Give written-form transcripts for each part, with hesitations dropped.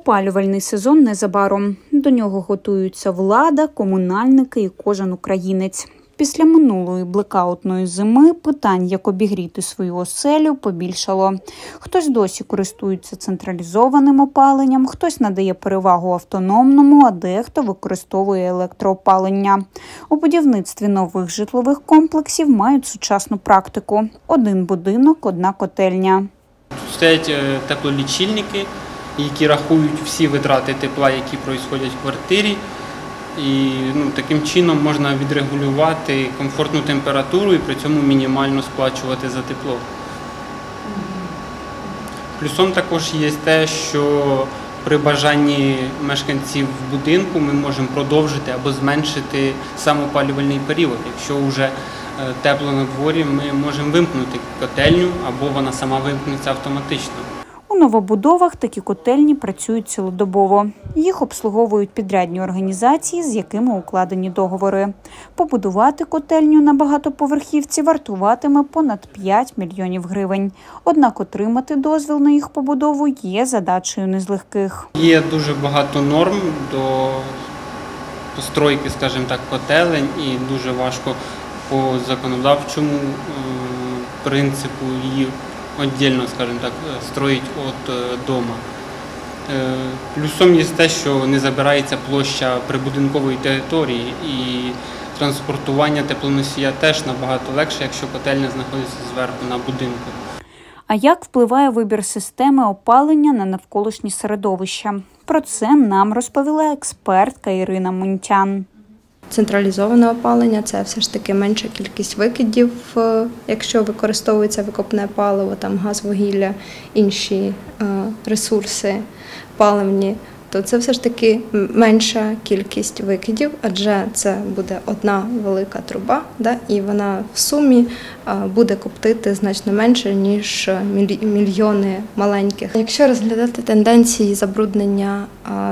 Опалювальний сезон незабаром. До нього готуються влада, комунальники і кожен українець. Після минулої блекаутної зими питань, як обігріти свою оселю, побільшало. Хтось досі користується централізованим опаленням, хтось надає перевагу автономному, а дехто використовує електроопалення. У будівництві нових житлових комплексів мають сучасну практику. Один будинок – одна котельня. Стоять теплолічильники, які рахують всі витрати тепла, які відбуваються в квартирі. І таким чином можна відрегулювати комфортну температуру і при цьому мінімально сплачувати за тепло. Плюсом також є те, що при бажанні мешканців будинку ми можемо продовжити або зменшити сам опалювальний період. Якщо вже тепло на дворі, ми можемо вимкнути котельню або вона сама вимкнеться автоматично. У новобудовах такі котельні працюють цілодобово. Їх обслуговують підрядні організації, з якими укладені договори. Побудувати котельню на багатоповерхівці вартуватиме понад 5 мільйонів гривень. Однак отримати дозвіл на їх побудову є задачею не з легких. Є дуже багато норм до постройки, скажімо так, котелень, і дуже важко по законодавчому принципу її віддільно, скажімо так, строїть від дому. Плюсом є те, що не забирається площа прибудинкової території і транспортування теплоносія теж набагато легше, якщо котельня знаходиться зверху на будинку. А як впливає вибір системи опалення на навколишнє середовище? Про це нам розповіла експертка Ірина Мунтян. Централізоване опалення – це все ж таки менша кількість викидів, якщо використовується викопне паливо, там газ, вугілля, інші ресурси паливні, то це все ж таки менша кількість викидів, адже це буде одна велика труба, і вона в сумі буде коптити значно менше, ніж мільйони маленьких. Якщо розглядати тенденції забруднення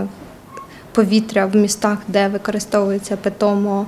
повітря в містах, де використовується питомо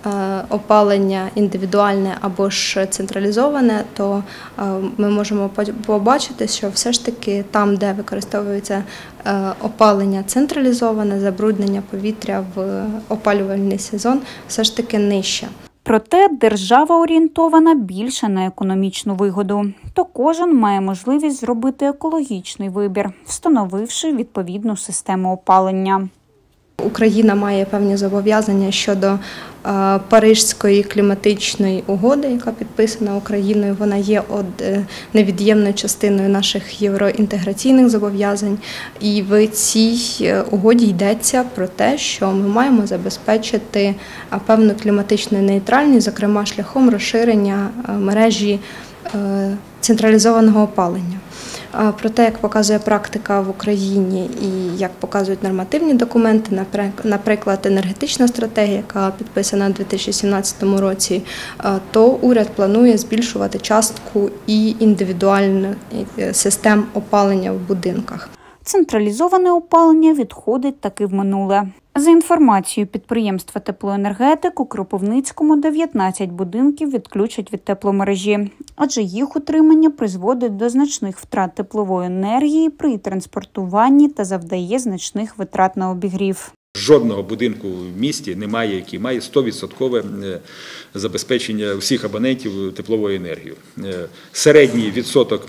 опалення індивідуальне або ж централізоване, то ми можемо побачити, що все ж таки там, де використовується опалення централізоване, забруднення повітря в опалювальний сезон все ж таки нижче. Проте держава орієнтована більше на економічну вигоду. То кожен має можливість зробити екологічний вибір, встановивши відповідну систему опалення. Україна має певні зобов'язання щодо Паризької кліматичної угоди, яка підписана Україною. Вона є невід'ємною частиною наших євроінтеграційних зобов'язань. І в цій угоді йдеться про те, що ми маємо забезпечити певну кліматичну нейтральність, зокрема шляхом розширення мережі централізованого опалення. Проте, як показує практика в Україні і як показують нормативні документи, наприклад, енергетична стратегія, яка підписана у 2017 році, то уряд планує збільшувати частку і індивідуальних систем опалення в будинках. Централізоване опалення відходить таки в минуле. За інформацією підприємства «Теплоенергетик», у Кропивницькому 19 будинків відключать від тепломережі, адже їх утримання призводить до значних втрат теплової енергії при транспортуванні та завдає значних витрат на обігрів. Жодного будинку в місті немає, який має 100% забезпечення всіх абонентів тепловою енергією. Середній відсоток,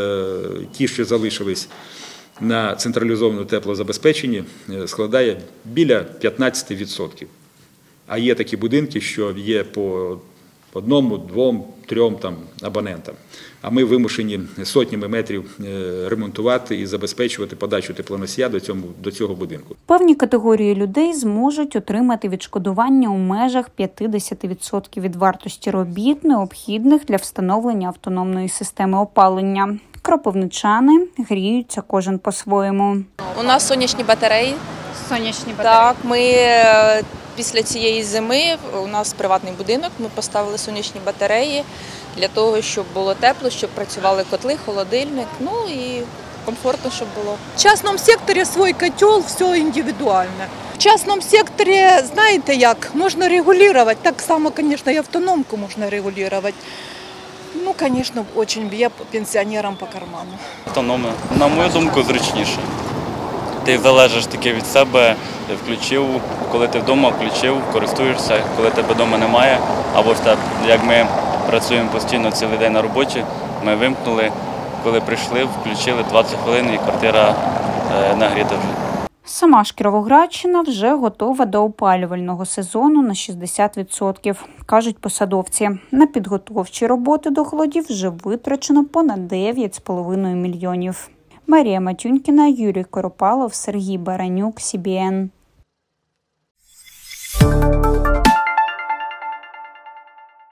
ті, що залишились на централізованому теплозабезпеченні, складає біля 15%. А є такі будинки, що є по одному, двом, трьом абонентам. А ми вимушені сотнями метрів ремонтувати і забезпечувати подачу теплоносія до цього будинку. Певні категорії людей зможуть отримати відшкодування у межах 50% від вартості робіт, необхідних для встановлення автономної системи опалення. Кропивничани гріються кожен по-своєму. У нас сонячні батареї. Так, ми після цієї зими, у нас приватний будинок, ми поставили сонячні батареї для того, щоб було тепло, щоб працювали котли, холодильник, і комфортно, щоб було. В частном секторе свой котел, все индивидуально. В частном секторе, знаете як, можно регулировать, так само, конечно, и автономку можно регулировать. Конечно, очень б'є пенсіонерам по карману. Автономно, на мою думку, зручніше. Ти залежиш таки від себе, включив, коли ти вдома, включив, користуєшся, коли тебе вдома немає. Або ж так, як ми працюємо постійно цілий день на роботі, ми вимкнули, коли прийшли, включили 20 хвилин і квартира нагріта вже. Сама ж Кіровоградщина вже готова до опалювального сезону на 60%, кажуть посадовці. На підготовчі роботи до холодів вже витрачено понад 9,5 мільйонів. Марія Матюнькіна, Юрій Коропалов, Сергій Баранюк, СІБІН.